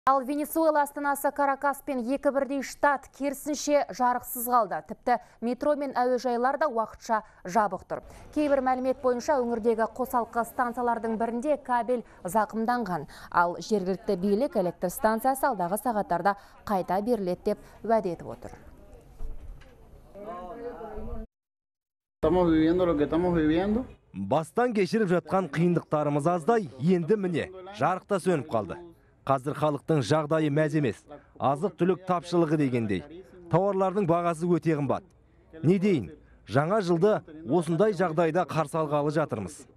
Ал Венесуэла астанасы Каракас пен екі бірдей штат керісінше жарықсыз қалды. Тіпті метро мен әуежайлар да уақытша жабық тұр. Кейбір мәлімет бойынша өңірдегі қосалқы станциялардың бірінде кабель зақымданған. Ал жергілікті билік электр станциясы алдағы сағаттарда қайта беріледі деп уәде етіп отыр. Бастан кешіріп жатқан қиындықтарымыз аздай, енді міне жарықта сөніп қалды. Қазір халықтың жағдайы мәз емес. Азық түлік тапшылығы дегендей. Тауарлардың бағасы өте қымбат. Не дейін? Жаңа жылды осындай жағдайда қарсы алғалы жатырмыз.